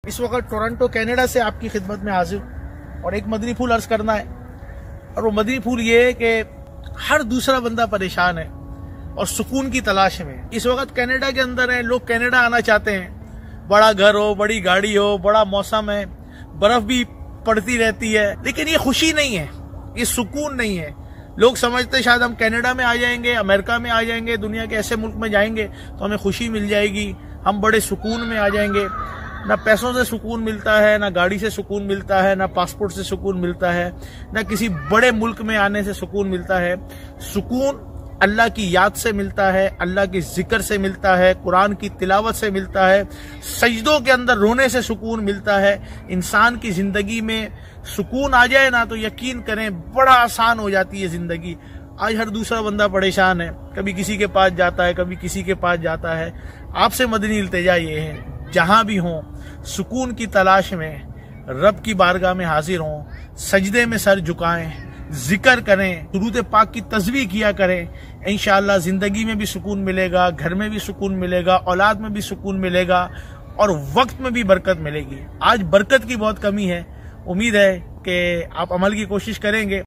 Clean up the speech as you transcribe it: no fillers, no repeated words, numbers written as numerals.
इस वक्त Toronto Canada से आपकी खिदमत में हाजिर और एक मदनी फूल अर्ज करना है। और वो मदनी फूल ये है कि हर दूसरा बंदा परेशान है और सुकून की तलाश में इस वक्त कनाडा के अंदर है। लोग कनाडा आना चाहते हैं, बड़ा घर हो, बड़ी गाड़ी हो, बड़ा मौसम है, बर्फ भी पड़ती रहती है, लेकिन ये खुशी नहीं है, ये सुकून नहीं है। लोग समझते शायद हम कनाडा में आ जाएंगे, अमेरिका में आ जाएंगे, दुनिया के ऐसे मुल्क में जाएंगे तो हमें खुशी मिल जाएगी, हम बड़े सुकून में आ जाएंगे। ना पैसों से सुकून मिलता है, ना गाड़ी से सुकून मिलता है, ना पासपोर्ट से सुकून मिलता है, ना किसी बड़े मुल्क में आने से सुकून मिलता है। सुकून अल्लाह की याद से मिलता है, अल्लाह की जिक्र से मिलता है, कुरान की तिलावत से मिलता है, सजदों के अंदर रोने से सुकून मिलता है। इंसान की जिंदगी में सुकून आ जाए ना तो यकीन करें बड़ा आसान हो जाती है जिंदगी। आज हर दूसरा बंदा परेशान है, कभी किसी के पास जाता है, कभी किसी के पास जाता है। आपसे मदनी इल्तिजा ये है, जहां भी हों सुकून की तलाश में रब की बारगाह में हाजिर हों, सजदे में सर झुकाएं, जिक्र करें, दुरूद पाक की तस्बीह किया करें। इंशाअल्लाह जिंदगी में भी सुकून मिलेगा, घर में भी सुकून मिलेगा, औलाद में भी सुकून मिलेगा और वक्त में भी बरकत मिलेगी। आज बरकत की बहुत कमी है, उम्मीद है कि आप अमल की कोशिश करेंगे।